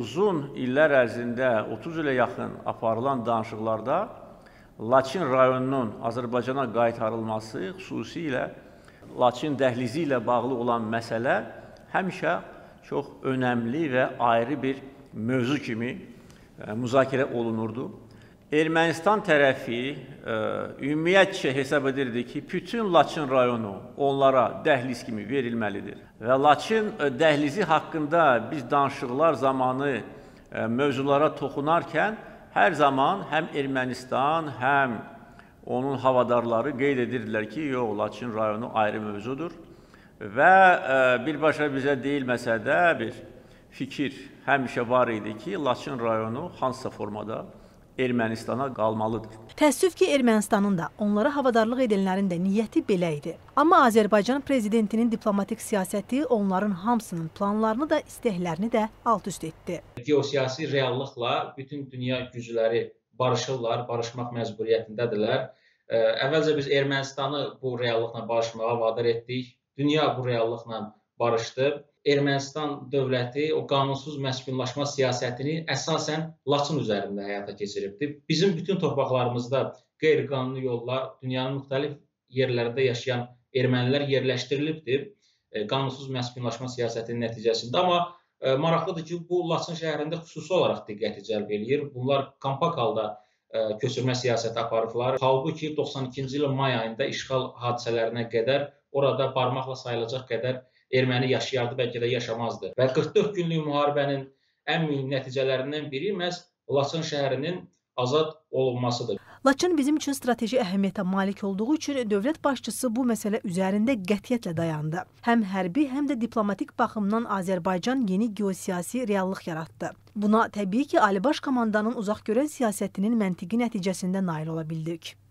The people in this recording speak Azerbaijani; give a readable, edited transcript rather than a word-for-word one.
uzun illər ərzində 30 ilə yaxın aparılan danışıqlarda Laçın rayonunun Azərbaycana qaytarılması, xüsusilə Laçın dəhlizi ilə bağlı olan məsələ həmişə çox önəmli və ayrı bir mövzu kimi müzakirə olunurdu. Ermənistan tərəfi ümumiyyətcə hesab edirdi ki, bütün Laçın rayonu onlara dəhliz kimi verilməlidir. Və Laçın dəhlizi haqqında biz danışıqlar zamanı mövzulara toxunarkən hər zaman həm Ermənistan, həm onun havadarları qeyd edirdilər ki, yox, Laçın rayonu ayrı mövzudur. Və birbaşa bizə deyilməsə də bir fikir həmişə var idi ki, Laçın rayonu hansısa formada Ermənistana qalmalıdır. Təəssüf ki, Ermənistanın da, onlara havadarlıq edənlərin də niyyəti belə idi. Amma Azərbaycan prezidentinin diplomatik siyasəti onların hamısının planlarını da, istəklərini də alt-üst etdi. Geosiyasi reallıqla bütün dünya gücləri barışırlar, barışmaq məcburiyyətindədirlər. Əvvəlcə biz Ermənistanı bu reallıqla barışmağa vadar etdik. Dünya bu reallıqla barışdı. Ermənistan dövləti o qanunsuz məskunlaşma siyasətini əsasən Laçın üzərində həyata keçiribdir. Bizim bütün torpaqlarımızda qeyri-qanuni yolla dünyanın müxtəlif yerlərində yaşayan ermənilər yerləşdirilibdir qanunsuz məskunlaşma siyasətinin nəticəsində. Amma maraqlıdır ki, bu Laçın şəhərində xüsusi olaraq diqqəti cəlb eləyir. Bunlar kompak halda köçürmə siyasəti aparıblar. Halbuki 92-ci ilin may ayında işğal hadisələrinə qədər orada barmaqla sayılacaq qədər erməni yaşayardı, bəlkə də yaşamazdı. Və 44 günlük müharibənin ən mühüm nəticələrindən biri məhz Laçın şəhərinin azad olunmasıdır. Laçın bizim üçün strateji əhəmiyyətə malik olduğu üçün dövlət başçısı bu məsələ üzərində qətiyyətlə dayandı. Həm hərbi, həm də diplomatik baxımdan Azərbaycan yeni geosiyasi reallıq yaratdı. Buna təbii ki, Ali Baş Komandanın uzaqgörən siyasətinin məntiqi nəticəsində nail ola bildik.